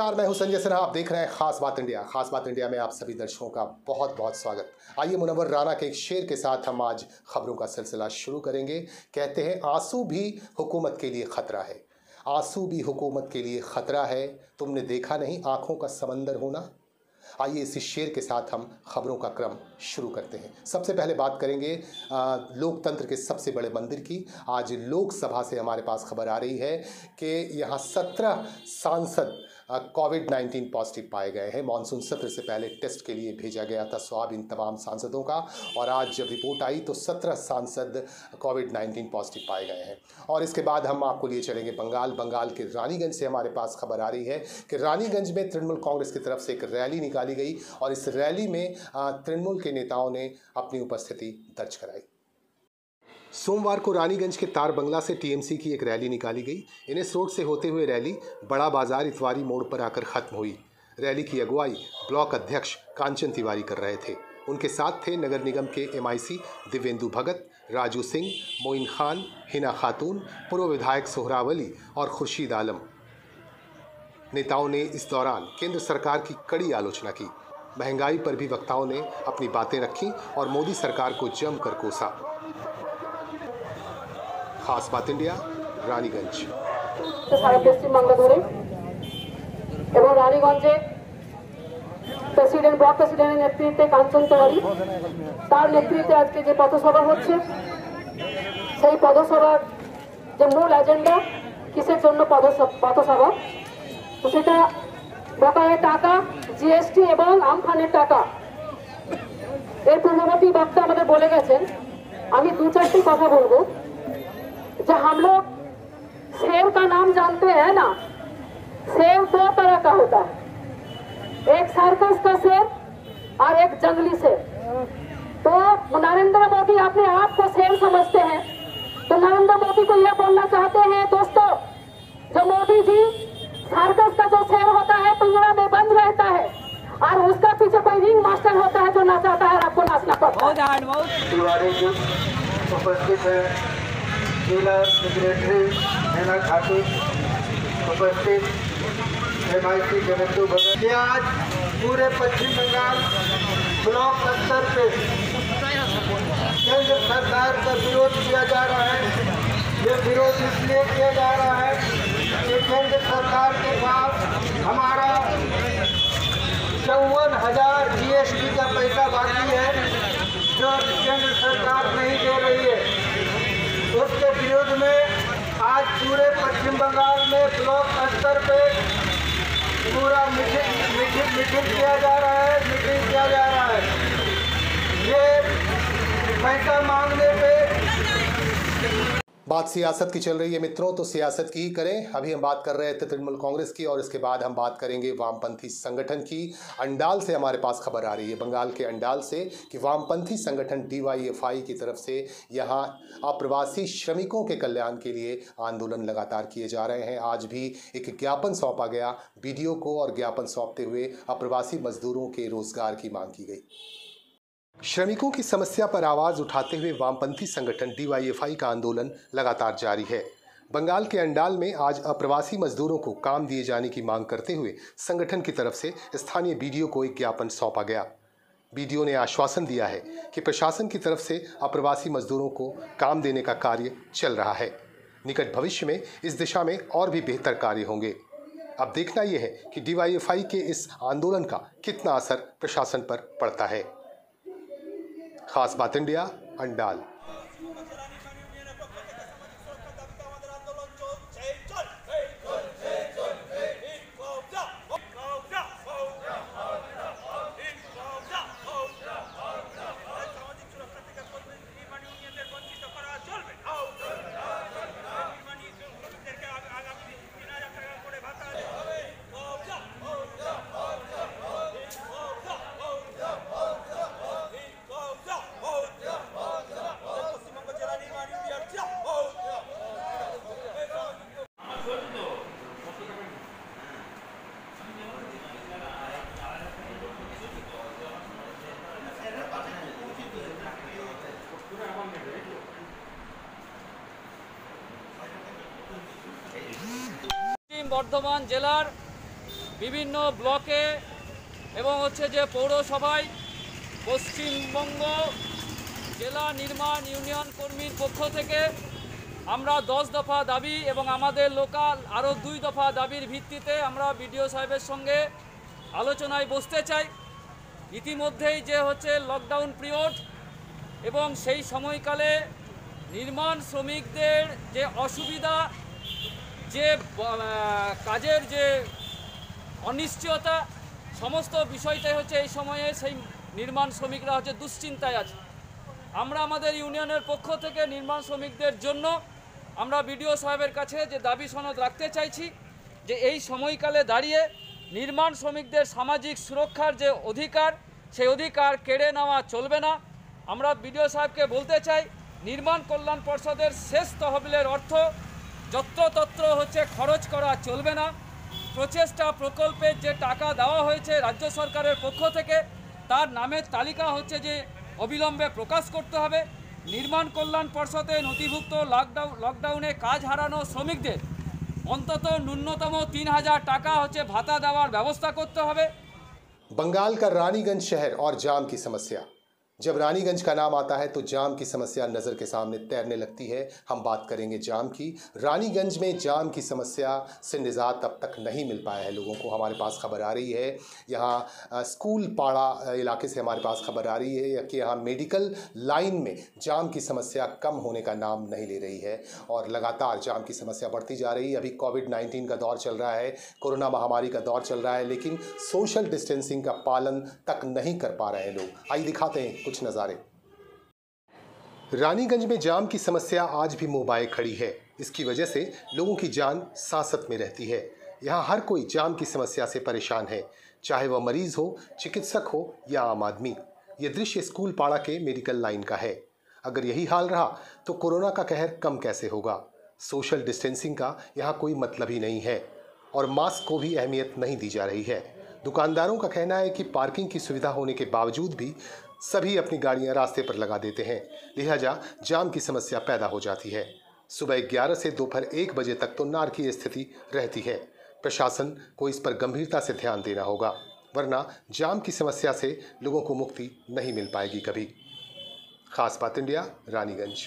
नमस्कार, मैं हूं संजय सिन्हा। आप देख रहे हैं खास बात इंडिया। खास बात इंडिया में आप सभी दर्शकों का बहुत बहुत स्वागत। आइए मुनव्वर राना के एक शेर के साथ हम आज खबरों का सिलसिला शुरू करेंगे। कहते हैं आंसू भी हुकूमत के लिए खतरा है, आंसू भी हुकूमत के लिए खतरा है, तुमने देखा नहीं आंखों का समंदर होना। आइए इसी शेर के साथ हम खबरों का क्रम शुरू करते हैं। सबसे पहले बात करेंगे लोकतंत्र के सबसे बड़े मंदिर की। आज लोकसभा से हमारे पास खबर आ रही है कि यहाँ 17 सांसद कोविड-19 पॉजिटिव पाए गए हैं। मानसून सत्र से पहले टेस्ट के लिए भेजा गया था स्वाब इन तमाम सांसदों का, और आज जब रिपोर्ट आई तो 17 सांसद कोविड-19 पॉजिटिव पाए गए हैं। और इसके बाद हम आपको लिए चलेंगे बंगाल के रानीगंज से हमारे पास खबर आ रही है कि रानीगंज में तृणमूल कांग्रेस की तरफ से एक रैली निकाली गई और इस रैली में तृणमूल के नेताओं ने अपनी उपस्थिति दर्ज कराई। सोमवार को रानीगंज के तार बंगला से टीएमसी की एक रैली निकाली गई। एनएस रोड से होते हुए रैली बड़ा बाजार इतवारी मोड़ पर आकर खत्म हुई। रैली की अगुवाई ब्लॉक अध्यक्ष कांचन तिवारी कर रहे थे। उनके साथ थे नगर निगम के एमआईसी दिव्येंदु भगत, राजू सिंह, मोइन खान, हिना खातून, पूर्व विधायक सोहरावली और खुर्शीद आलम। नेताओं ने इस दौरान केंद्र सरकार की कड़ी आलोचना की। महंगाई पर भी वक्ताओं ने अपनी बातें रखी और मोदी सरकार को जमकर कोसा। खास बात इंडिया, रानीगंज। सारा पश्चिम बांगला ধরে এবং রানীগঞ্জে প্রেসিডেন্ট ব্লক প্রেসিডেন্টের নেতৃত্বে কাঞ্চন তেওয়ারি তার নেতৃত্বে আজকে যে পথসভা হচ্ছে সেই পথসভার যে মূল এজেন্ডা কিসের জন্য পথসভা সেটা বকেয়া টাকা, জিএসটি এবং আমফানের টাকা। এর পূর্ববর্তী বক্তা আমাদের বলে গেছেন, আমি দু চারটি কথা বলবো। जो हम लोग शेर का नाम जानते हैं ना, शेर दो तरह का होता है, एक सर्कस का शेर और एक जंगली शेर। तो नरेंद्र मोदी अपने आप को शेर समझते हैं, तो नरेंद्र मोदी को यह बोलना चाहते हैं दोस्तों, जो मोदी जी सर्कस का जो शेर होता है पिंजरा में बंद रहता है और उसका पीछे कोई रिंग मास्टर होता है जो नाचाता है और आपको नाचना पड़ता है। तिवारी जी उपस्थित है, जिला सेक्रेटरी हिना खातून उपस्थित, एमआईसी दिव्येंदु भगत। आज पूरे पश्चिम बंगाल ब्लॉक स्तर पे केंद्र सरकार का विरोध किया जा रहा है। ये विरोध इसलिए किया जा रहा है कि केंद्र सरकार के पास हमारा 54,000 जीएसटी का पैसा बाकी है जो केंद्र सरकार नहीं दे रही है। उसके विरोध में आज पूरे पश्चिम बंगाल में ब्लॉक स्तर पे पूरा मीटिंग किया जा रहा है, ये पैसा मांगने पे। बात सियासत की चल रही है मित्रों, तो सियासत की ही करें। अभी हम बात कर रहे थे तृणमूल कांग्रेस की और इसके बाद हम बात करेंगे वामपंथी संगठन की। अंडाल से हमारे पास खबर आ रही है, बंगाल के अंडाल से, कि वामपंथी संगठन डीवाईएफआई की तरफ से यहाँ अप्रवासी श्रमिकों के कल्याण के लिए आंदोलन लगातार किए जा रहे हैं। आज भी एक ज्ञापन सौंपा गया बीडीओ को और ज्ञापन सौंपते हुए अप्रवासी मजदूरों के रोजगार की मांग की गई। श्रमिकों की समस्या पर आवाज उठाते हुए वामपंथी संगठन डीवाईएफआई का आंदोलन लगातार जारी है। बंगाल के अंडाल में आज अप्रवासी मजदूरों को काम दिए जाने की मांग करते हुए संगठन की तरफ से स्थानीय बीडीओ को एक ज्ञापन सौंपा गया। बीडीओ ने आश्वासन दिया है कि प्रशासन की तरफ से अप्रवासी मजदूरों को काम देने का कार्य चल रहा है। निकट भविष्य में इस दिशा में और भी बेहतर कार्य होंगे। अब देखना यह है कि डीवाईएफआई के इस आंदोलन का कितना असर प्रशासन पर पड़ता है। खास बात इंडिया, अंडाल। বর্ধমান জেলার বিভিন্ন ব্লকে এবং হচ্ছে যে পৌরসভায় পশ্চিমবঙ্গ জেলা নির্মাণ ইউনিয়ন কর্মীর পক্ষ থেকে আমরা 10 দফা দাবি এবং আমাদের লোকাল আরও 2 দফা দাবির ভিত্তিতে আমরা বিডিও সাহেবের সঙ্গে আলোচনায় বসতে চাই। ইতিমধ্যেই যে হচ্ছে লকডাউন পিরিয়ড এবং সেই সময়কালে নির্মাণ শ্রমিকদের যে অসুবিধা, যে কাজের যে অনিশ্চয়তা, সমস্ত বিষয়টাই হচ্ছে এই সময়ে সেই নির্মাণ শ্রমিকরা হচ্ছে দুশ্চিন্তায় আছে। আমরা আমাদের ইউনিয়নের পক্ষ থেকে নির্মাণ শ্রমিকদের জন্য আমরা বিডিও সাহেবের কাছে যে দাবি সনদ রাখতে চাইছি যে এই সময়কালে দাঁড়িয়ে নির্মাণ শ্রমিকদের সামাজিক সুরক্ষার যে অধিকার, সেই অধিকার কেড়ে নেওয়া চলবে না। আমরা বিডিও সাহেবকে বলতে চাই, নির্মাণ কল্যাণ পর্ষদের শেষ তহবিলের অর্থ যত্রতত্র হচ্ছে খরচ করা চলবে না। প্রচেষ্টা প্রকল্পের যে টাকা দেওয়া হয়েছে রাজ্য সরকারের পক্ষ থেকে, তার নামের তালিকা হচ্ছে যে অবিলম্বে প্রকাশ করতে হবে। নির্মাণ কল্যাণ পর্ষদে নথিভুক্ত লকডাউনে কাজ হারানো শ্রমিকদের অন্তত ন্যূনতম 3000 টাকা হচ্ছে ভাতা দেওয়ার ব্যবস্থা করতে হবে। बंगाल का रानीगंज शहर और जाम की समस्या। जब रानीगंज का नाम आता है तो जाम की समस्या नज़र के सामने तैरने लगती है। हम बात करेंगे जाम की। रानीगंज में जाम की समस्या से निजात अब तक नहीं मिल पाया है लोगों को। हमारे पास खबर आ रही है, यहाँ स्कूल पाड़ा इलाके से हमारे पास खबर आ रही है कि यहाँ मेडिकल लाइन में जाम की समस्या कम होने का नाम नहीं ले रही है और लगातार जाम की समस्या बढ़ती जा रही है। अभी कोविड-19 का दौर चल रहा है, कोरोना महामारी का दौर चल रहा है, लेकिन सोशल डिस्टेंसिंग का पालन तक नहीं कर पा रहे हैं लोग। आइए दिखाते हैं कुछ नज़ारे। रानीगंज में जाम की समस्या आज भी मुंह खड़ी है। इसकी वजह से लोगों की जान सांसत में रहती है। यहाँ हर कोई जाम की समस्या से परेशान है, चाहे वह मरीज हो, चिकित्सक हो या आम आदमी। ये दृश्य स्कूल पाड़ा के मेडिकल लाइन का है। अगर यही हाल रहा तो कोरोना का कहर कम कैसे होगा। सोशल डिस्टेंसिंग का यहाँ कोई मतलब ही नहीं है और मास्क को भी अहमियत नहीं दी जा रही है। दुकानदारों का कहना है कि पार्किंग की सुविधा होने के बावजूद भी सभी अपनी गाड़ियां रास्ते पर लगा देते हैं, लिहाजा जाम की समस्या पैदा हो जाती है। सुबह 11 से दोपहर 1 बजे तक तो नारकीय स्थिति रहती है। प्रशासन को इस पर गंभीरता से ध्यान देना होगा, वरना जाम की समस्या से लोगों को मुक्ति नहीं मिल पाएगी कभी। खास बात इंडिया, रानीगंज।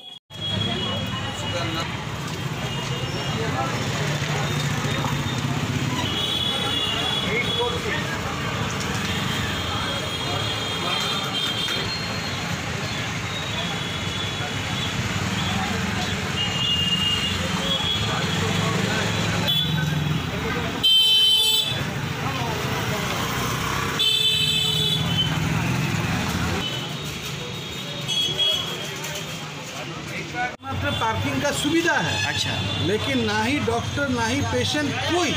मात्र पार्किंग का सुविधा है। अच्छा। लेकिन ना ही डॉक्टर ना ही पेशेंट कोई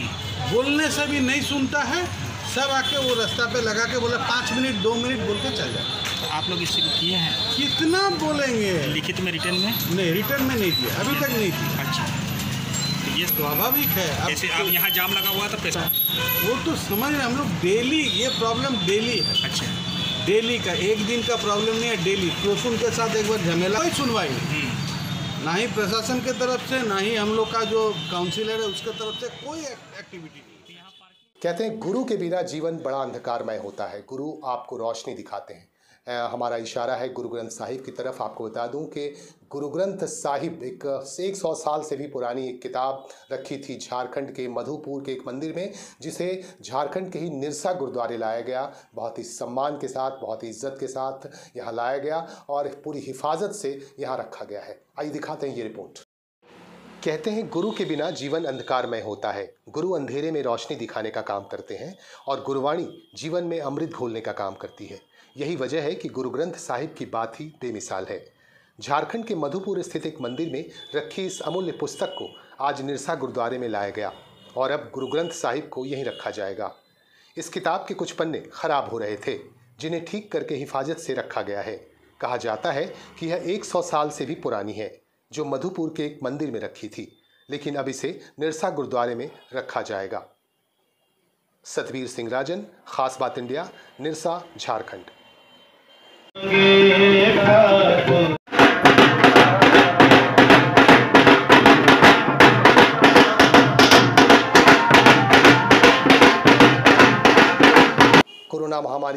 बोलने से भी नहीं सुनता है। सब आके वो रास्ता पे लगा के बोले 5 मिनट 2 मिनट बोल के चल जाए। तो आप लोग इससे किए हैं? कितना बोलेंगे? लिखित में, रिटर्न में? नहीं, रिटर्न में नहीं दिया, अभी तक नहीं दिया। अच्छा, तो ये स्वाभाविक है। जैसे अब यहाँ जाम लगा हुआ था पैसा, वो तो समझ रहे हम लोग, डेली ये प्रॉब्लम डेली है। अच्छा, डेली का, एक दिन का प्रॉब्लम नहीं है, डेली प्रोसून के साथ एक बार झमेला, कोई सुनवाई नहीं। ना ही प्रशासन के तरफ से, ना ही हम लोग का जो काउंसिलर है उसके तरफ से कोई एक्टिविटी नहीं। कहते हैं गुरु के बिना जीवन बड़ा अंधकारमय होता है। गुरु आपको रोशनी दिखाते हैं। हमारा इशारा है गुरु ग्रंथ साहिब की तरफ। आपको बता दूं कि गुरु ग्रंथ साहिब एक 100 साल से भी पुरानी एक किताब रखी थी झारखंड के मधुपुर के एक मंदिर में, जिसे झारखंड के ही निरसा गुरुद्वारे लाया गया। बहुत ही सम्मान के साथ, बहुत ही इज्जत के साथ यहाँ लाया गया और पूरी हिफाजत से यहाँ रखा गया है। आइए दिखाते हैं ये रिपोर्ट। कहते हैं गुरु के बिना जीवन अंधकारमय होता है। गुरु अंधेरे में रोशनी दिखाने का काम करते हैं और गुरुवाणी जीवन में अमृत घोलने का काम करती है। यही वजह है कि गुरु ग्रंथ साहिब की बात ही बेमिसाल है। झारखंड के मधुपुर स्थित एक मंदिर में रखी इस अमूल्य पुस्तक को आज निरसा गुरुद्वारे में लाया गया और अब गुरु ग्रंथ साहिब को यहीं रखा जाएगा। इस किताब के कुछ पन्ने खराब हो रहे थे, जिन्हें ठीक करके हिफाजत से रखा गया है। कहा जाता है कि यह 100 साल से भी पुरानी है, जो मधुपुर के एक मंदिर में रखी थी, लेकिन अब इसे निरसा गुरुद्वारे में रखा जाएगा। सतवीर सिंह राजन, खास बात इंडिया, निरसा, झारखंड।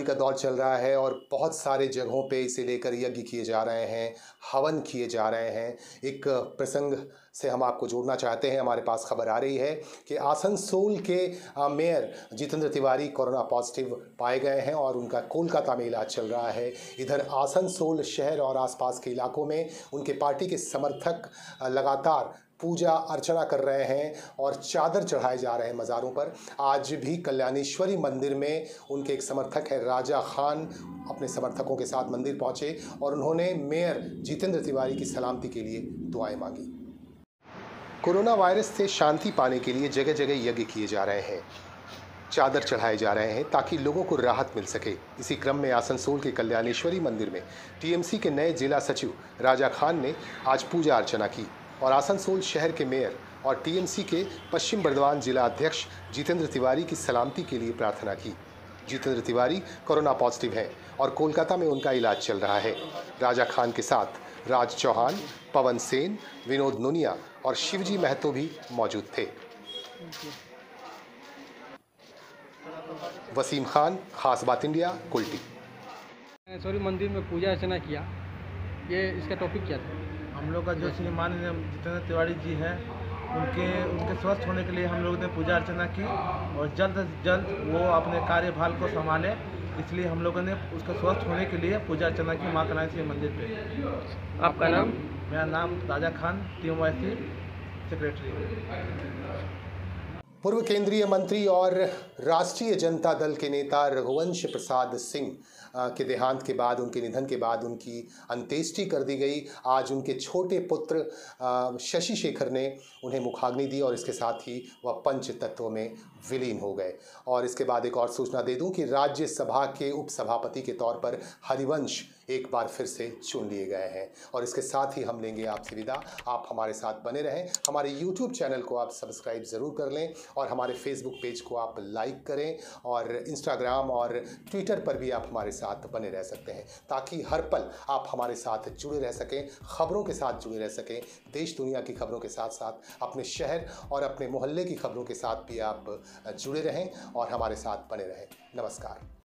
का दौर चल रहा है और बहुत सारे जगहों पे इसे लेकर यज्ञ किए जा रहे हैं, हवन किए जा रहे हैं। एक प्रसंग से हम आपको जोड़ना चाहते हैं। हमारे पास खबर आ रही है कि आसनसोल के mayor Jitendra Tiwari corona positive पाए गए हैं और उनका कोलकाता में इलाज चल रहा है। इधर आसनसोल शहर और आसपास के इलाकों में उनके पार्टी के समर्थक लगातार पूजा अर्चना कर रहे हैं और चादर चढ़ाए जा रहे हैं मज़ारों पर। आज भी कल्याणेश्वरी मंदिर में उनके एक समर्थक है राजा खान अपने समर्थकों के साथ मंदिर पहुंचे और उन्होंने मेयर जितेंद्र तिवारी की सलामती के लिए दुआएं मांगी। कोरोना वायरस से शांति पाने के लिए जगह जगह यज्ञ किए जा रहे हैं, चादर चढ़ाए जा रहे हैं ताकि लोगों को राहत मिल सके। इसी क्रम में आसनसोल के कल्याणेश्वरी मंदिर में टीएमसी के नए जिला सचिव राजा खान ने आज पूजा अर्चना की और आसनसोल शहर के मेयर और टीएमसी के पश्चिम बर्धमान जिला अध्यक्ष जितेंद्र तिवारी की सलामती के लिए प्रार्थना की। जितेंद्र तिवारी कोरोना पॉजिटिव हैं और कोलकाता में उनका इलाज चल रहा है। राजा खान के साथ राज चौहान, पवन सेन, विनोद नुनिया और शिवजी महतो भी मौजूद थे। वसीम खान, खास बात इंडिया, कुल्टी। सॉरी, मंदिर में पूजा अर्चना किया, ये इसका टॉपिक क्या था? हम लोग का जो श्रीमान जितेंद्र तिवारी जी हैं उनके स्वस्थ होने के लिए हम लोगों ने पूजा अर्चना की और जल्द से जल्द वो अपने कार्यभार को संभाले, इसलिए हम लोगों ने उसका स्वस्थ होने के लिए पूजा अर्चना की माँ कल्याणेश्वरी मंदिर पे। आपका नाम? मेरा नाम राजा खान, टीएमसी सेक्रेटरी। पूर्व केंद्रीय मंत्री और राष्ट्रीय जनता दल के नेता रघुवंश प्रसाद सिंह के देहांत के बाद, उनके निधन के बाद उनकी अंत्येष्टि कर दी गई। आज उनके छोटे पुत्र शशि शेखर ने उन्हें मुखाग्नि दी और इसके साथ ही वह पंच तत्व में विलीन हो गए। और इसके बाद एक और सूचना दे दूं कि राज्यसभा के उपसभापति के तौर पर हरिवंश एक बार फिर से चुन लिए गए हैं। और इसके साथ ही हम लेंगे आपसे विदा। आप हमारे साथ बने रहें। हमारे YouTube चैनल को आप सब्सक्राइब ज़रूर कर लें और हमारे Facebook पेज को आप लाइक करें और Instagram और ट्विटर पर भी आप हमारे साथ बने रह सकते हैं ताकि हर पल आप हमारे साथ जुड़े रह सकें, खबरों के साथ जुड़े रह सकें। देश दुनिया की खबरों के साथ साथ अपने शहर और अपने मोहल्ले की खबरों के साथ भी आप जुड़े रहें और हमारे साथ बने रहें। नमस्कार।